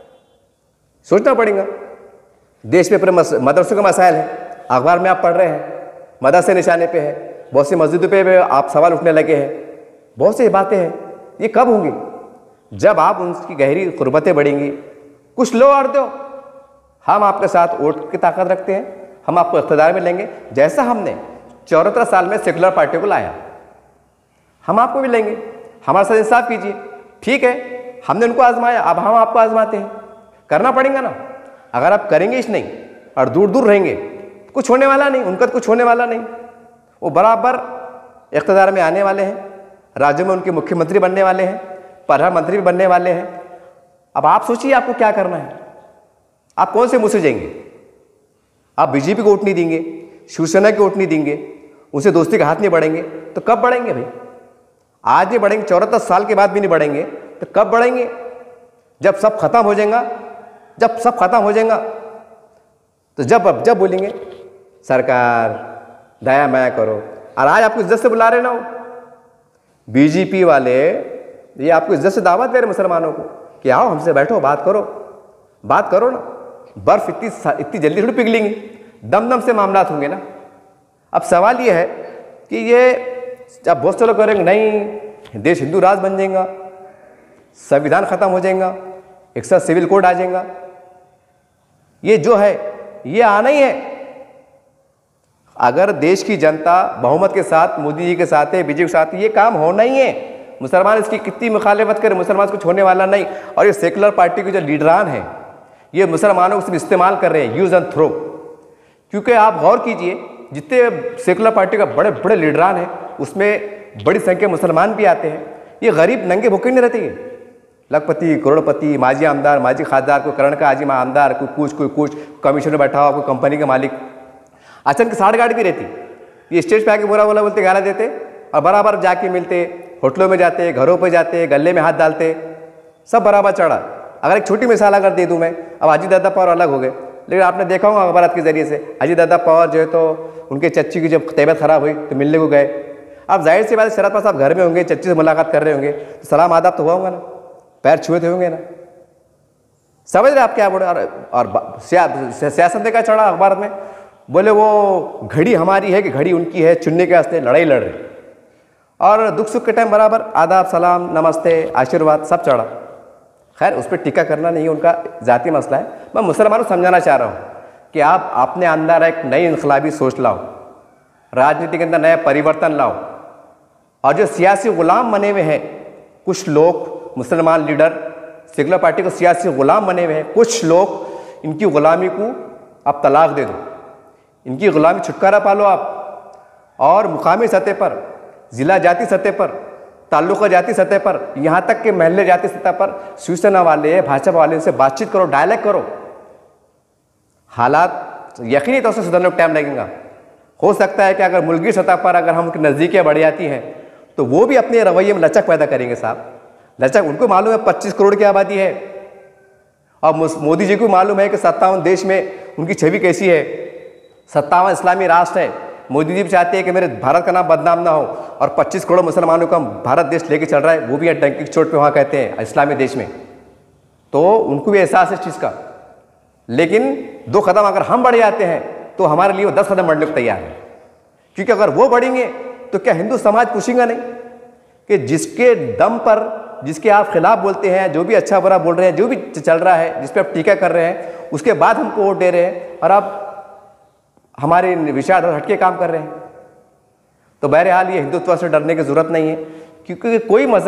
सोचना पड़ेगा। देश में पूरे मदरसों का मसाइल है, अखबार में आप पढ़ रहे हैं, मदरसे निशाने पे है, बहुत सी मस्जिदों पे भी आप सवाल उठने लगे हैं, बहुत सी बातें हैं। ये कब होंगी? जब आप उनकी गहरी कुर्बतें बढ़ेंगी। कुछ लो और दो, हम आपके साथ वोट की ताकत रखते हैं, हम आपको इख्तियार में लेंगे। जैसा हमने 74 साल में सेकुलर पार्टी को लाया, हम आपको भी लेंगे। हमारे साथ इंसाफ कीजिए। ठीक है, हमने उनको आजमाया, अब हम आपको आजमाते हैं। करना पड़ेगा ना। अगर आप करेंगे इस नहीं और दूर दूर रहेंगे, कुछ होने वाला नहीं, उनका कुछ होने वाला नहीं। वो बराबर इख्तियार में आने वाले हैं, राज्यों में उनके मुख्यमंत्री बनने वाले हैं, प्रधानमंत्री भी बनने वाले हैं। अब आप सोचिए आपको क्या करना है। आप कौन से मुँह से जाएंगे? आप बीजेपी को वोट नहीं देंगे, शिवसेना को वोट नहीं देंगे, उनसे दोस्ती का हाथ नहीं बढ़ेंगे, तो कब बढ़ेंगे भाई? आज नहीं बढ़ेंगे, 74 साल के बाद भी नहीं बढ़ेंगे, तो कब बढ़ेंगे? जब सब खत्म हो जाएगा, जब सब खत्म हो जाएगा, तो जब बोलेंगे सरकार दया माया करो। और आज आपको इज्जत से बुला रहे ना हो बीजेपी वाले, ये आपको इज्जत से दावत दे रहे मुसलमानों को कि आओ हमसे बैठो, बात करो ना। बर्फ इतनी जल्दी थोड़ी पिघलेंगी, दम से मामलात होंगे ना। अब सवाल ये है कि ये जब बहुत से लोग करेंगे नहीं, देश हिंदू राज बन जाएगा, संविधान खत्म हो जाएगा, एक साथ सिविल कोड आ जाएगा। ये जो है ये आना ही है। अगर देश की जनता बहुमत के साथ, मोदी जी के साथ है, बीजेपी के साथ, ये काम होना ही है। मुसलमान इसकी कितनी मुखालिफत करे, मुसलमान कुछ होने वाला नहीं। और ये सेकुलर पार्टी के जो लीडरान हैं, ये मुसलमानों को सिर्फ इस्तेमाल कर रहे हैं, यूज़ एंड थ्रो। क्योंकि आप गौर कीजिए, जितने सेकुलर पार्टी का बड़े बड़े लीडरान हैं, उसमें बड़ी संख्या मुसलमान भी आते हैं। ये गरीब नंगे भूखे नहीं रहते। ये लखपति, करोड़पति, माजी आमदार, माजी खासदार, कोई करण का आजी आमदार, कोई कुछ कमीशन में बैठा हुआ, कोई कंपनी का मालिक, अचानक साठ गाड़ी भी रहती। ये स्टेज पे आके बुरा बोलते, गाला देते, और बराबर जाके मिलते, होटलों में जाते, घरों पे जाते, गले में हाथ डालते, सब बराबर चढ़ा। अगर एक छोटी मिसाल अगर दे दूं मैं, अब अजीत दादा पवार अलग हो गए, लेकिन आपने देखा होगा अखबार के जरिए से, अजीत दादा पवार जो है तो उनके चच्ची की जब तबीयत खराब हुई तो मिलने को गए। अब जाहिर सी बात है, शरद पवार साहब घर में होंगे, चच्ची से मुलाकात कर रहे होंगे, तो सलाम आदाब तो हुआ होगा ना, पैर छुए थे होंगे ना। समझ रहे आप क्या बोले? और सियासत का चढ़ा अखबार में, बोले वो घड़ी हमारी है कि घड़ी उनकी है, चुनने के वास्ते लड़ाई लड़ रहे। और दुख सुख के टाइम बराबर आदाब, सलाम, नमस्ते, आशीर्वाद सब चढ़ा। खैर उस पर टीका करना नहीं, उनका जाती मसला है। मैं मुसलमानों को समझाना चाह रहा हूँ कि आप अपने अंदर एक नई इनकलाबी सोच लाओ, राजनीति के अंदर नया परिवर्तन लाओ। और जो सियासी गुलाम बने हुए हैं कुछ लोग, मुसलमान लीडर सेकुलर पार्टी को सियासी गुलाम बने हुए हैं कुछ लोग, इनकी गुलामी को आप तलाक दे दो, इनकी गुलामी छुटकारा पालो आप। और मुकामी सतह पर, ज़िला जाति सतह पर, ताल्लुका जाति सतह पर, यहाँ तक कि महल्ले जाति सतह पर शिवसेना वाले, भाजपा वाले से बातचीत करो, डायलॉग करो। हालात यकीनी तौर से सुधरने को टाइम लगेगा। हो सकता है कि अगर मुल्की सतह पर अगर हम उनकी नज़दीकियाँ बढ़ जाती हैं तो वो भी अपने रवैये में लचक पैदा करेंगे साहब। लचक, उनको मालूम है 25 करोड़ की आबादी है, और मोदी जी को मालूम है कि 57 देश में उनकी छवि कैसी है, 57 इस्लामी राष्ट्र है। मोदी जी भी चाहते हैं कि मेरे भारत का नाम बदनाम ना हो, और 25 करोड़ मुसलमानों का भारत देश लेके चल रहा है, वो भी टंकी की चोट पे वहाँ कहते हैं इस्लामी देश में, तो उनको भी एहसास है इस चीज़ का। लेकिन 2 कदम अगर हम बढ़ जाते हैं तो हमारे लिए वो 10 कदम बढ़ने को तैयार है। क्योंकि अगर वो बढ़ेंगे तो क्या हिंदू समाज पूछेगा नहीं कि जिसके दम पर, जिसके आप खिलाफ बोलते हैं, जो भी अच्छा बुरा बोल रहे हैं, जो भी चल रहा है, जिस पे आप टीका कर रहे हैं, उसके बाद हमको वोट दे रहे हैं और आप हमारे विचार हटके काम कर रहे हैं। तो बहरहाल ये हिंदुत्व से डरने की जरूरत नहीं है, क्योंकि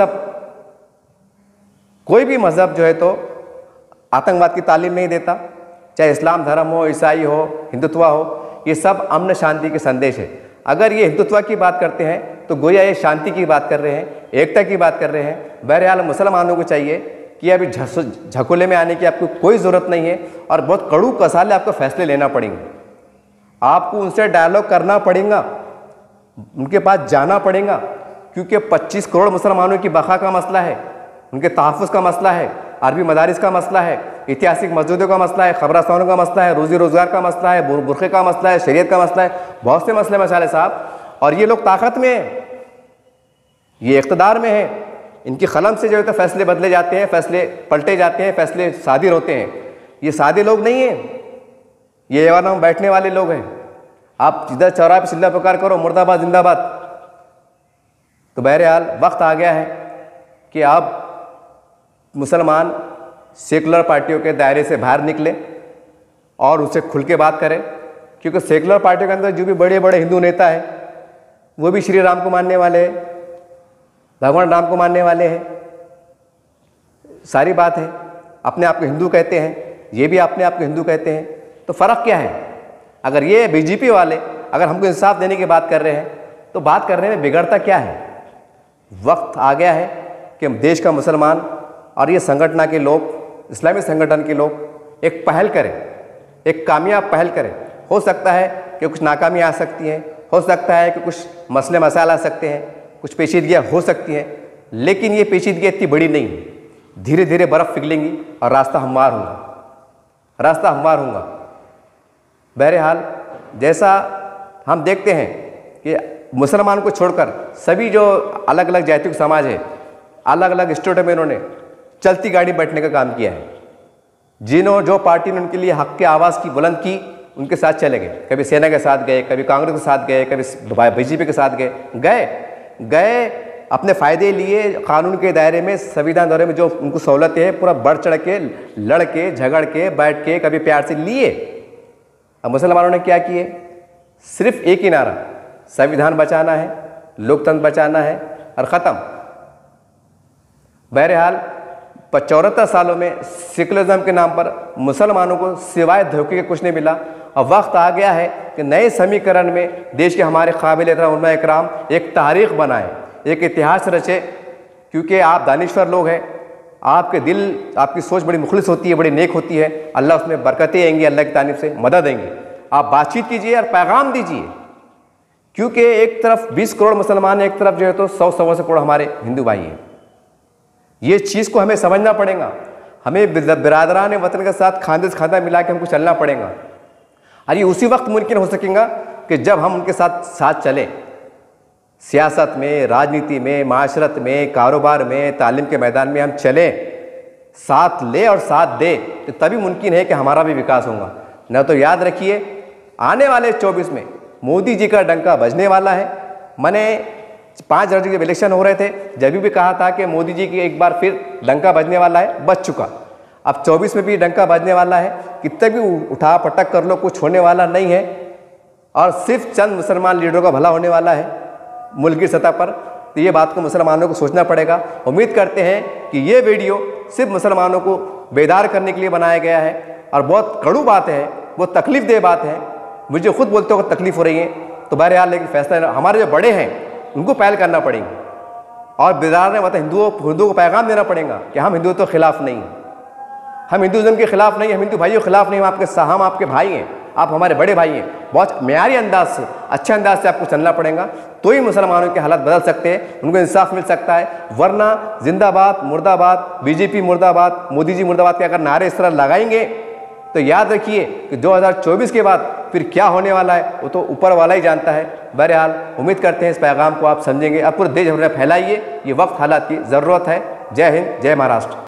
कोई भी मजहब जो है तो आतंकवाद की तालीम नहीं देता, चाहे इस्लाम धर्म हो, ईसाई हो, हिंदुत्व हो, ये सब अमन शांति के संदेश है। अगर ये हिंदुत्व की बात करते हैं तो गोया ये शांति की बात कर रहे हैं, एकता की बात कर रहे हैं। बहरहाल मुसलमानों को चाहिए कि अभी झकोले में आने की आपको कोई ज़रूरत नहीं है और बहुत कड़ू कसाले आपको फैसले लेना पड़ेंगे। आपको उनसे डायलॉग करना पड़ेगा, उनके पास जाना पड़ेगा, क्योंकि 25 करोड़ मुसलमानों की बका का मसला है, उनके तहफ़्फ़ुज़ का मसला है, अरबी मदारिस का मसला है, ऐतिहासिक मस्जिदों का मसला है, ख़बरस्तानों का मसला है, रोज़ी रोज़गार का मसला है, बुरखे का मसला है, शरीयत का मसला है, बहुत से मसले मसाले साहब। और ये लोग ताकत में हैं, ये इक़्तिदार में है, इनकी कलम से जो है तो फैसले बदले जाते हैं, फैसले पलटे जाते हैं, फैसले सादिर होते हैं। ये सादे लोग नहीं हैं, ये एवाना में बैठने वाले लोग हैं। आप जिधर चौराहे पर चिल्ला पुकार करो मुर्दाबाद जिंदाबाद। तो बहरहाल वक्त आ गया है कि आप मुसलमान सेकुलर पार्टियों के दायरे से बाहर निकले और उससे खुल के बात करें, क्योंकि सेकुलर पार्टियों के अंदर जो भी बड़े बड़े हिंदू नेता हैं वो भी श्री राम को मानने वाले हैं, भगवान राम को मानने वाले हैं। सारी बात है, अपने आप को हिंदू कहते हैं, ये भी अपने आप को हिंदू कहते हैं। तो फ़र्क क्या है? अगर ये बीजेपी वाले अगर हमको इंसाफ देने की बात कर रहे हैं तो बात करने में बिगड़ता क्या है? वक्त आ गया है कि देश का मुसलमान और ये संगठन के लोग, इस्लामी संगठन के लोग एक पहल करें, एक कामयाब पहल करें। हो सकता है कि कुछ नाकामी आ सकती हैं, हो सकता है कि कुछ मसले मसाइल आ सकते हैं, कुछ पेचीदगियाँ हो सकती हैं, लेकिन ये पेचीदगियाँ इतनी बड़ी नहीं है। धीरे धीरे बर्फ़ पिघलेंगी और रास्ता हमवार होगा। बहरहाल जैसा हम देखते हैं कि मुसलमान को छोड़कर सभी जो अलग अलग जातियों का समाज है, अलग अलग स्टेटों में इन्होंने चलती गाड़ी बैठने का काम किया है। जो पार्टी ने उनके लिए हक की आवाज़ की बुलंद की, उनके साथ चले गए। कभी सेना के साथ गए, कभी कांग्रेस के साथ गए, कभी बीजेपी के साथ गए अपने फ़ायदे लिए कानून के दायरे में, संविधान दायरे में जो उनको सहूलतें है पूरा बढ़ चढ़ के, लड़ के, झगड़ के, बैठ के, कभी प्यार से लिए। अब मुसलमानों ने क्या किए? सिर्फ एक ही नारा, संविधान बचाना है, लोकतंत्र बचाना है और ख़त्म। बहरहाल 74 सालों में सेकुलरिज्म के नाम पर मुसलमानों को सिवाय धोखे के कुछ नहीं मिला। अब वक्त आ गया है कि नए समीकरण में देश के हमारे काबिल एहतराम उलमा इकराम एक तारीख़ बनाए, एक इतिहास रचे, क्योंकि आप दानिश्वर लोग हैं, आपके दिल, आपकी सोच बड़ी मुखलिस होती है, बड़ी नेक होती है। अल्लाह उसमें बरकतें देंगे, अल्लाह की तारीफ से मदद देंगे। आप बातचीत कीजिए और पैगाम दीजिए, क्योंकि एक तरफ 20 करोड़ मुसलमान, एक तरफ जो है तो 100 से करोड़ हमारे हिंदू भाई हैं। ये चीज़ को हमें समझना पड़ेगा। हमें बिरादरान वतन के साथ खांदे से खांदा मिला के हमको चलना पड़ेगा। और ये उसी वक्त मुमकिन हो सकेगा कि जब हम उनके साथ चलें, सियासत में, राजनीति में, माशरत में, कारोबार में, तालीम के मैदान में हम चलें, साथ ले और साथ दे, तो तभी मुमकिन है कि हमारा भी विकास होगा। न तो याद रखिए, आने वाले 24 में मोदी जी का डंका बजने वाला है। मैंने 5 जनवरी के इलेक्शन हो रहे थे, जब भी कहा था कि मोदी जी की एक बार फिर डंका बजने वाला है, बज चुका। अब 24 में भी डंका बजने वाला है। कितने भी उठा पटक कर लो, कुछ होने वाला नहीं है और सिर्फ चंद मुसलमान लीडरों का भला होने वाला है मुल्क की सतह पर। तो ये बात को मुसलमानों को सोचना पड़ेगा। उम्मीद करते हैं कि ये वीडियो सिर्फ मुसलमानों को बेदार करने के लिए बनाया गया है और बहुत कड़ू बात है, बहुत तकलीफ दे बात है। मुझे खुद बोलते हो तकलीफ हो रही है। तो बहरहाल लेकिन फैसला हमारे जो बड़े हैं उनको पहल करना पड़ेगा और बेदार ने मतलब हिंदुओं को पैगाम देना पड़ेगा कि हम हिंदुओं के खिलाफ नहीं, हम हिंदुज़म के खिलाफ नहीं, हम हिंदू भाइयों के खिलाफ नहीं, हम आपके भाई हैं, आप हमारे बड़े भाई हैं। बहुत म्यारी अंदाज से, अच्छे अंदाज से आपको चलना पड़ेगा, तो ही मुसलमानों के हालात बदल सकते हैं, उनको इंसाफ मिल सकता है। वरना जिंदाबाद मुर्दाबाद, बीजेपी मुर्दाबाद, मोदी जी मुर्दाबाद के अगर नारे इस तरह लगाएंगे तो याद रखिए कि 2024 के बाद फिर क्या होने वाला है वो तो ऊपर वाला ही जानता है। बहरहाल उम्मीद करते हैं इस पैगाम को आप समझेंगे। अब पूरे देश भर में फैलाइए, ये वक्त हालात की ज़रूरत है। जय हिंद, जय महाराष्ट्र।